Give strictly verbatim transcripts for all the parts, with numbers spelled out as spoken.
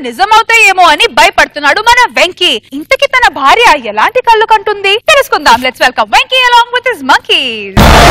నిజమవుతాయేమో అని భయపడుతున్నాడు మన వెంకీ. ఇంతకీ తన భార్య ఎలాంటి కళ్ళు కంటుంది తెలుసుకుందాం. Let's welcome Venky along with his monkeys.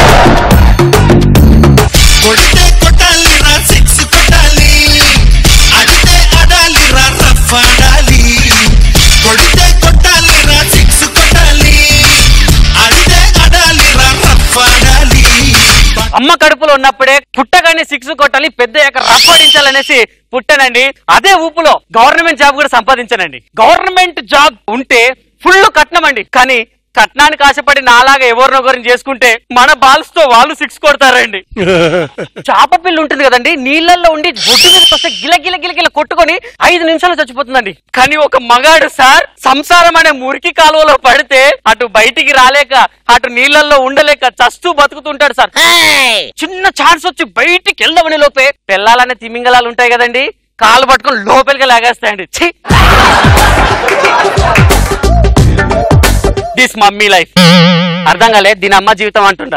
కొడితే కొట్టాలి రా సిక్స్ కొట్టాలి, అడితే అడాలి రా రఫ్ ఆడాలి. కొడితే కొట్టాలి రా సిక్స్ కొట్టాలి, అడితే అడాలి రా రఫ్ ఆడాలి. అమ్మ కడుపులో ఉన్నప్పుడే పుట్టగానే సిక్స్ కొట్టాలి, పెద్ద రఫ్ ఆడించాలనేసి పుట్టానండి. అదే ఊపులో గవర్నమెంట్ జాబ్ కూడా సంపాదించానండి. గవర్నమెంట్ జాబ్ ఉంటే ఫుల్ కట్నం అండి. కానీ కట్నానికి ఆశపడి నాలాగా ఎవరినొకరిని చేసుకుంటే మన బాల్స్ తో వాళ్ళు సిక్స్ కొడతారండి. చాప పిల్ల ఉంటుంది కదండి, నీళ్ళల్లో ఉండి బొట్టు మీదకి వస్తే గిల గిల గిల గిల కొట్టుకొని ఐదు నిమిషాలు చచ్చిపోతుందండి. కానీ ఒక మగాడు సార్ సంసారం అనే మురికి కాలువలో పడితే అటు బయటికి రాలేక అటు నీళ్ళల్లో ఉండలేక చస్తూ బతుకుతుంటాడు సార్. చిన్న ఛాన్స్ వచ్చి బయటికి వెళ్దామని లోపే పెళ్ళాలనే తిమింగలాలు ఉంటాయి కదండి, కాలు పట్టుకొని లోపలికి లాగేస్తాయండి. ఛీ, దిస్ మమ్మీ లైఫ్. అర్థం కాలే దీని అమ్మ జీవితం అంటుండా.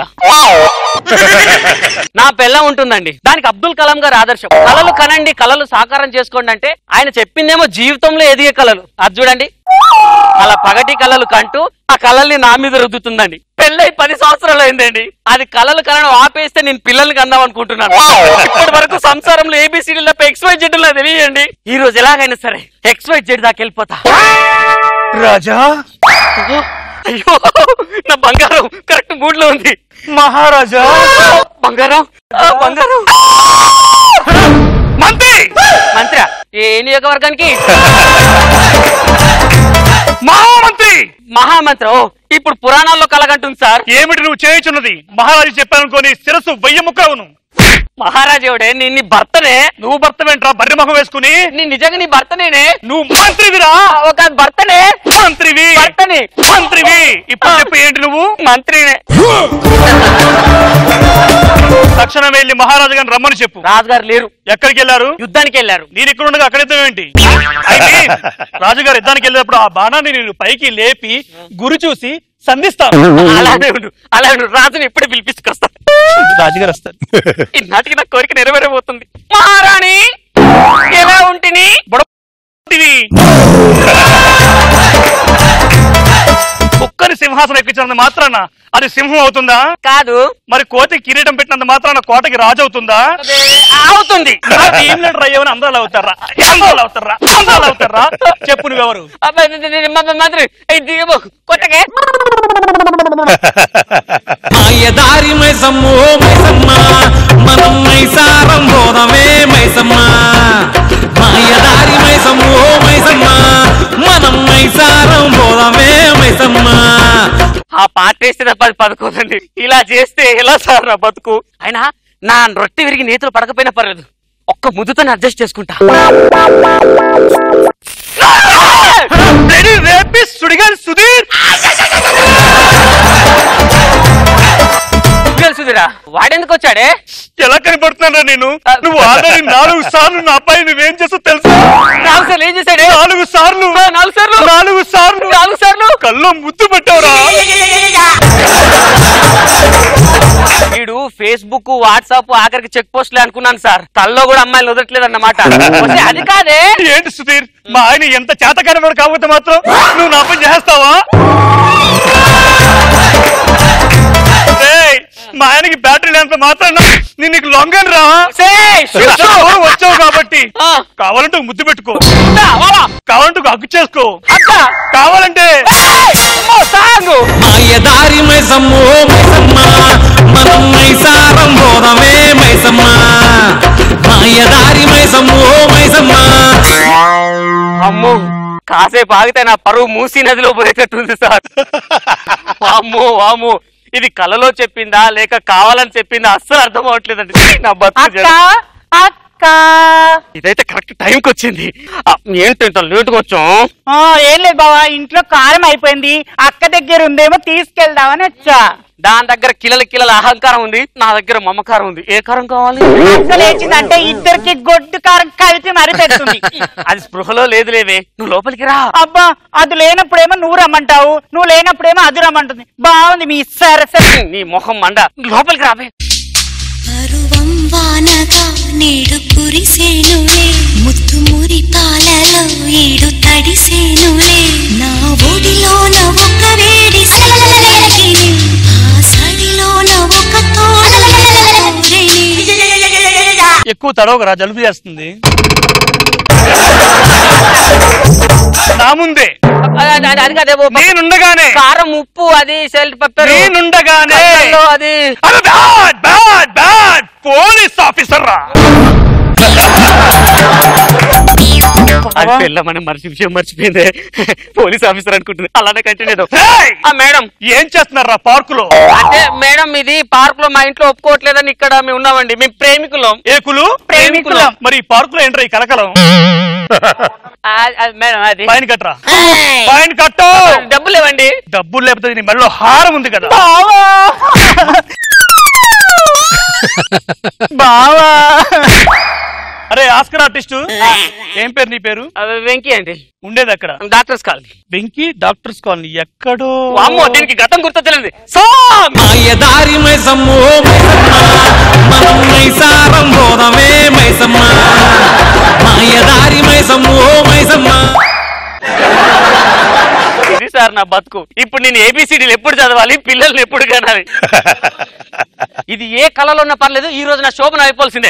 నా పెళ్ళం ఉంటుందండి, దానికి అబ్దుల్ కలాం గారు ఆదర్శం. కళలు కనండి, కళలు సాకారం చేసుకోండి అంటే ఆయన చెప్పిందేమో జీవితంలో ఎదిగే కళలు. అది చూడండి, అలా పగటి కళలు కంటూ ఆ కళల్ని నా మీద రుద్దుతుందండి. పెళ్ళై పది సంవత్సరాలు అయిందండి, అది కళలు కనడం ఆపేస్తే నేను పిల్లల్ని కందాం అనుకుంటున్నాను. ఇప్పటి వరకు సంసారంలో ఏబిసిడీ తప్ప ఎక్స్ వై జెడ్ లా తెలియండి. ఈ రోజు ఎలాగైనా సరే ఎక్స్ వై జెడ్ దాకా వెళ్ళిపోతా. రాజా, అయ్యో నా బంగారం కరెక్ట్ మూడ్ లో ఉంది. మహారాజా, బంగారం బంగారం. మంత్రి మంత్రి ఏ నియోజకవర్గానికి? మహామంత్రి. మహామంత్రి. ఓ ఇప్పుడు పురాణాల్లో కలగంటుంది సార్. ఏమిటి నువ్వు చేయుచున్నది? మహారాజు చెప్పానుకోని శిరస్సు వెయ్యి ముక్కవును. మహారాజుడే నీ నీ భర్తనే. నువ్వు భర్త వెంట్రా బర్రె మొహం వేసుకుని? నీ నిజంగా నీ భర్తనేనే. నువ్వు మంత్రివిరా? ఒక భర్తనే. మంత్రివి భర్తని. మంత్రివి. ఇప్పుడు చెప్పు, ఏంటి నువ్వు? మంత్రినే. తక్షణం వెళ్ళి మహారాజు గారిని రమ్మని చెప్పు. రాజుగారు లేరు. ఎక్కడికి వెళ్ళారు? యుద్ధానికి వెళ్ళారు. నేను ఇక్కడ ఉండగా అక్కడ యుద్ధం ఏంటి? రాజుగారు యుద్ధానికి వెళ్ళినప్పుడు ఆ బాణాన్ని నేను పైకి లేపి గురి చూసి సంధిస్తాను. అలానే ఉండు, అలా ఉండు. రాజుని ఇప్పుడే పిలిపించుకొస్తా. రాజుగారు వస్తారు. ఈనాటికి నా కోరిక నెరవేరబోతుంది. మహారాణి ఎలా ఉంటిని? కుక్కని సింహాసనం ఎక్కించినంత మాత్రాన అది సింహం అవుతుందా? కాదు. మరి కోతికి కిరీటం పెట్టినంత మాత్రాన కోటకి రాజు అవుతుందా? అవుతుంది. అయ్యవని అందాలు అవుతారా? అందాలు అవుతారా? అందాలు అవుతారా? చెప్పు నువ్వెవరు? మంత్రి కొట్టకే. మాయదారి మైసమ్మో మైసమ్మ మనం మైసారం పోదమే మైసమ్మ. మాయదారి మైసమ్మో మైసమ్మ మనం మైసారం పోదమే మైసమ్మ. ఆ పాట వేస్తే తప్ప పదుకోదండి. ఇలా చేస్తే ఎలా సార్ నా బతుకు? అయినా నా రొట్టె విరిగి నేతలు పడకపోయినా పర్లేదు, ఒక్క ముద్దుతో అడ్జస్ట్ చేసుకుంటా. సుధీర్ సుధీరా వాడెందుకు వచ్చాడే? ఎలా కనపడుతున్నా నేను? నువ్వు ఆల్రెడీ నాలుగు సార్లు నా పై నువ్వేం చేస్తావు తెలుసా? నాలుగు సార్లు ఏం చేశాడే? నాలుగు సార్లు నాలుగు సార్లు నాలుగు సార్లు నాలుగు సార్లు కల్లో ముద్దు పెట్టావురా. వీడు ఫేస్బుక్ వాట్సాప్ ఆఖరికి చెక్ పోస్ట్లే అనుకున్నాను సార్. తల్లో కూడా అమ్మాయిలు వదలట్లేదు అన్నమాట. అది కాదే. ఏంటి సుధీర్, మా ఆయన ఎంత చేతకారవాడు కాకపోతే మాత్రం నువ్వు నా పని చేస్తావా? మా ఆయనకి బ్యాటరీ లేనంత మాత్రం నేను నీకు లొంగను రా. వచ్చావు కాబట్టి కావాలంటే ముద్దు పెట్టుకో, కావాలంటే హక్కు చేసుకో, కావాలంటే మాయదారి మైసమ్మో మైసమ్మ మనం మైసారం పోదమే మైసమ్మ. మాయదారి మైసమ్మో మైసమ్మ. అమ్మో కాసేపు ఆగితే నా పరువు మూసీ నదిలో పోయేటట్టుంది సార్. అమ్మో వామ్మో, ఇది కలలో చెప్పిందా లేక కావాలని చెప్పిందా అస్సలు అర్థం అవట్లేదండి నా బతుకు. ఇదైతే కరెక్ట్ టైంకి వచ్చింది. ఏంటి ఇంత లేటుగా వచ్చాం? ఏం లేదు బావా, ఇంట్లో కారం అయిపోయింది, అక్క దగ్గర ఉందేమో తీసుకెళ్దామని వచ్చా. దాని దగ్గర కిలల కిలల అహంకారం ఉంది, నా దగ్గర మమకారం ఉంది. ఏ కారం కావాలి? లేచిందంటే ఇద్దరికి గొడ్డు కారం కలిపి మరి పెడుతుంది. అది స్పృహలో లేదు లేవే, నువ్వు లోపలికి రా. అబ్బా అది లేనప్పుడేమో నువ్వు రమ్మంటావు, నువ్వు లేనప్పుడేమో అది రమ్మంటుంది. బాగుంది మీ సరస. నీ మొహం మండ, లోపలికి రావే. పరువం వానగా నేడు కురిసేనులే ముత్తు మురి పాలలో ఏడు తడిసేనులే నా ఒడిలోన ఒక వేడి సలసలగిని ఆ సడిలోన ఒక తోడని ఎక్కువ తడవకరా జలుబు చేస్తుంది నా ముందే అది కదే నేనుండగానే కారం ఉప్పు అది సెల్ట్ పెప్పర్ నేనుండగానే అది bad bad bad police officer రా మన మర్చి విషయం మర్చిపోయింది పోలీస్ ఆఫీసర్ అనుకుంటుంది అలానే కంటిన్యూ మేడం ఏం చేస్తున్నారా పార్క్ లో అంటే మేడం ఇది పార్క్ లో మా ఇంట్లో ఒప్పుకోవట్లేదని ఇక్కడ మేము ఉన్నామండి మేము ప్రేమికులం ఏకులు ప్రేమికులం మరి ఈ పార్క్ లో ఏంట్రా ఈ కలకలం మేడం అది ఫైన్ కట్టరా ఫైన్ కట్టు డబ్బులు ఇవ్వండి డబ్బులు లేకపోతే నీ మెడలో హారం ఉంది కదా బావా అరే ఆస్కర్ ఆర్టిస్టు ఏం పేరు నీ పేరు వెంకీ అండి ఉండేది అక్కడ doctors colony Venky doctors colony ఎక్కడో అమ్మో దీనికి గతం గుర్తొచ్చలేదు మాయదారి మైసమ్మో మైసమ్మ మనం మైసారం పోదమే మైసమ్మ మాయదారి మైసమ్మో మైసమ్మ ఇది సార్ నా బతుకు ఇప్పుడు నేను ఏబిసిడీలు ఎప్పుడు చదవాలి పిల్లల్ని ఎప్పుడు కనాలి ఇది ఏ కళలో ఉన్నా పర్లేదు ఈ రోజు నా శోభన అయిపోవాల్సిందే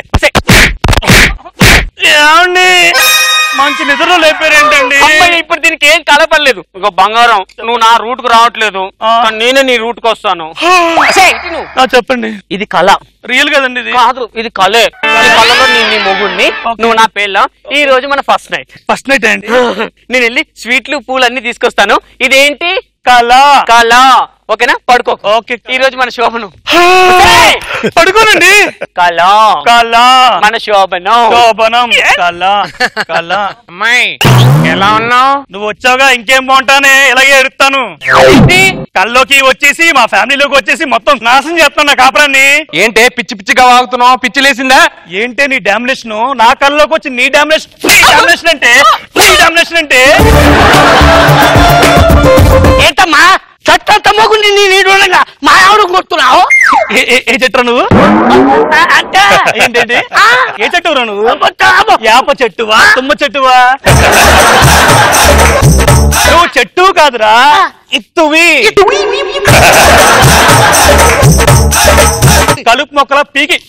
మంచి నిద్రలో లేపారేంటండి ఇప్పుడు దీనికి ఏం కళ పర్లేదు ఇంకో బంగారం నువ్వు నా రూట్ కు రావట్లేదు నేనే నీ రూట్ కు వస్తాను చెప్పండి ఇది కళ రియల్ కదండి ఇది కాదు ఇది కళే ఈ కళలో నేను నీ మొగుడిని నువ్వు నా పేర్ల ఈ రోజు మన ఫస్ట్ నైట్ ఫస్ట్ నైట్ అండి నేను వెళ్ళి స్వీట్లు పూలు అన్ని తీసుకొస్తాను ఇదేంటి కళ కళ ఓకేనా పడుకో ఓకే ఈ రోజు మన శోభను పడుకోనండి కళ కళ మన శోభనం శోభనం కళ కళ అమ్మాయి ఎలా ఉన్నావు నువ్వు వచ్చావుగా ఇంకేం బాగుంటానే ఇలాగే ఎడుతాను కల్లోకి వచ్చేసి మా ఫ్యామిలీలోకి వచ్చేసి మొత్తం నాశనం చేస్తాను నా కాపురాన్ని ఏంటే పిచ్చి పిచ్చిగా వాగుతున్నావు పిచ్చి లేసిందా ఏంటే నీ డామినేషన్ నా కల్లోకి వచ్చి నీ డామినేషన్ డామినేషన్ అంటే నీ డామినేషన్ అంటే ఏంటమ్మా చెట్ట మొగుండి నీ నీడుగా మా ఆవిడ కొడుతున్నావు ఏ చెట్టు నువ్వు అంటే ఏంటంటే ఏ చెట్టురా నువ్వు యాప చెట్టువా తుమ్మ చెట్టువా నువ్వు చెట్టు కాదురా ఇత్తువి కలుపు మొక్కల పీకి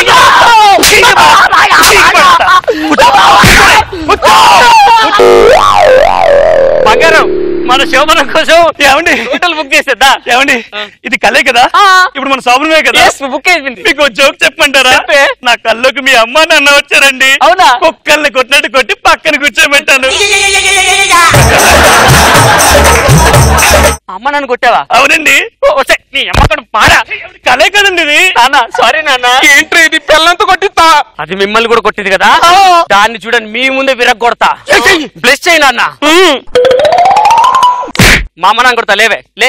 బంగారం మన శోభనం కోసం ఏమండి హోటల్ బుక్ చేసేద్దా ఏమండి ఇది కలే కదా ఇప్పుడు మన శోభనమే కదా బుక్ అయిపోయింది మీకు జోక్ చెప్పమంటారా నా కల్లోకి మీ అమ్మ నాన్న వచ్చారండి అవునా కుక్కల్ని కొట్టినట్టు కొట్టి పక్కన కూర్చోబెట్టాను అమ్మ నన్ను కొట్టావా అవునండి నీ అమ్మకడు పాడా కలే కదండి ఇది నాన్న సారీ నాన్న ఏంట్రీ ఇది పిల్లంతా కొట్టిస్తా అది మిమ్మల్ని కూడా కొట్టింది కదా దాన్ని చూడండి మీ ముందే విరగొడతా బ్లెస్ చేయి నాన్న మా అమ్మ నాన్న కొడతా లేవే లే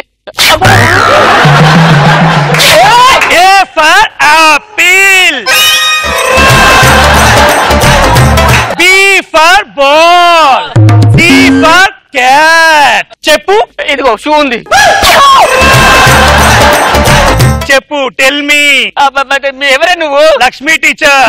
A for apple. B for ball. C for cat. చెప్పు ఇదిగో షూ ఉంది చెప్పు టెల్ మీ ఎవరే నువ్వు లక్ష్మీ టీచర్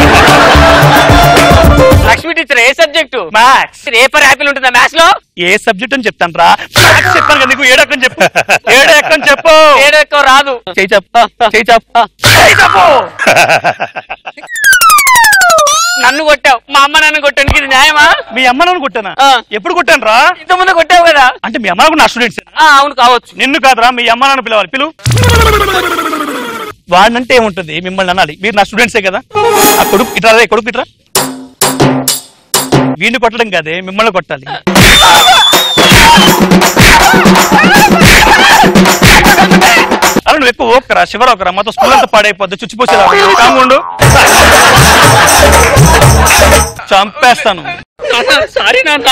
లక్ష్మీ టీచర్ ఏ subject maths A for apple ఉంటుందా మ్యాథ్స్ లో ఏ సబ్జెక్ట్ అని చెప్తాను రా చెప్పాను కదా నీకు ఏడక్కని చెప్పు ఏడక్కని చెప్పు ఏడు ఎక్కువ రాదు చేయి చెప్పు చేయి చెప్పు చేయి చెప్పు నన్ను కొట్టావు మా అమ్మ నన్ను కొట్టానికి ఇది న్యాయమా మీ అమ్మ నన్ను కొట్టానా ఎప్పుడు కొట్టాను రా ఇంత ముందు కొట్టావు కదా అంటే మీ అమ్మ నా స్టూడెంట్స్ అవును కావచ్చు నిన్ను కాదురా మీ అమ్మ నాన్న పిలవాలి పిలు వాడినంటే ఏముంటుంది మిమ్మల్ని అనాలి మీరు నా స్టూడెంట్సే కదా ఆ కొడుకు ఇట్రా రే కొడుకు ఇట్రా వీడిని కొట్టడం కాదే మిమ్మల్ని కొట్టాలి అలా నువ్వు ఎక్కువ ఓకరా శివరా ఒకరా మొత్తం స్కూల్ అంతా పాడైపోద్ది చుచ్చిపోసేదా కాముండు చంపేస్తాను సారీ నాన్న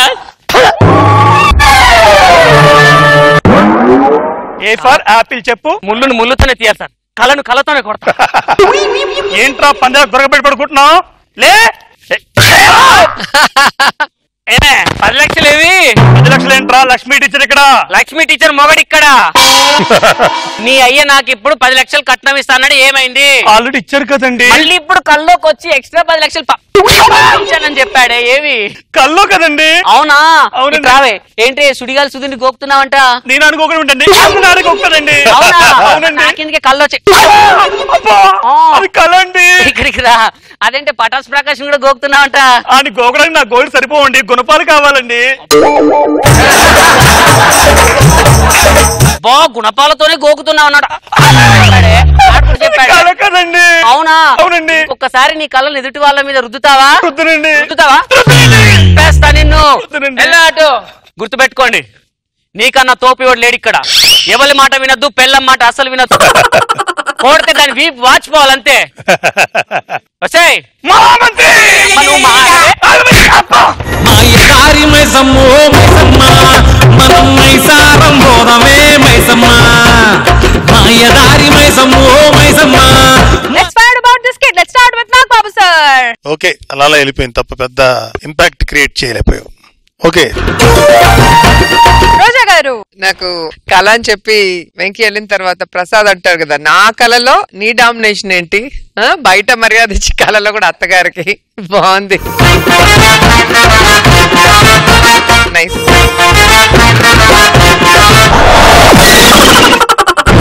ఏ ఫర్ ఆపిల్ చెప్పు ముళ్ళును ముళ్ళుతోనే తీయాలి సార్ కళను కళతోనే కొడతా ఏంట్రా పంజాబ్ దొరకబెట్టి పడుకుంటున్నావు లే పది లక్షలు ఏవి పది లక్షలు ఏంట్రా లక్ష్మీ టీచర్ ఇక్కడ? లక్ష్మీ టీచర్ మొగడు ఇక్కడ. నీ అయ్య నాకు ఇప్పుడు పది లక్షలు కట్నం ఇస్తానని ఏమైంది? ఆల్రెడీ ఇచ్చారు కదండి. మళ్ళీ ఇప్పుడు కల్లోకి వచ్చి ఎక్స్ట్రా పది లక్షలు ఇచ్చానని చెప్పాడే, ఏవి కల్లో కదండి? అవునా? అవునండి. రావే ఏంటి సుడిగాలి సుదిని గోపుతున్నావంట? నేను అనుకోకుండా ఉండండి. అనుకోకదండి. నాకిందుకే కళ్ళు వచ్చి అది కళ అండి. ఇక్కడికి రా. అదేంటే పటాస్ ప్రకాశం కూడా గోకుతున్నావంట? అని గోకడానికి నా గోల్డ్ సరిపోవండి, గుణపాలు కావాలండి. బా గుణపాలతోనే గోకుతున్నావు అన్నాడు. చెప్పాడు కదండి. అవునా? అవునండి. ఒక్కసారి నీ కళ్ళను ఎదుటి వాళ్ళ మీద రుద్దుతావా? రుద్దునండి. రుద్దుతావా? పేస్తా నిన్ను. అటు గుర్తు పెట్టుకోండి, నీకన్నా తోపివాడు లేడు ఇక్కడ. ఎవరి మాట వినద్దు, పెళ్ళం మాట అసలు వినద్దు. కోడితే దాని వీపు వాచిపోవాలంతే. వచ్చేయ్ మాయదారి మైసమ్మో మైసమ్మ మనం మైసారం పోదమే మైసమ్మ. మాయదారి మైసమ్మో Maisamma. Let's find about this kid. Let's start with Nag Babu sir. Okay, అలా అలా వెళ్ళిపోయింది తప్ప పెద్ద ఇంపాక్ట్ క్రియేట్ చేయలేకపోయావు. ఓకే రోజా గారు. నాకు కళ అని చెప్పి వెంకీ వెళ్ళిన తర్వాత ప్రసాద్ అంటారు కదా, నా కళలో నీ డామినేషన్ ఏంటి, బయట మర్యాద ఇచ్చి కళలో కూడా అత్తగారికి బాగుంది. నైస్.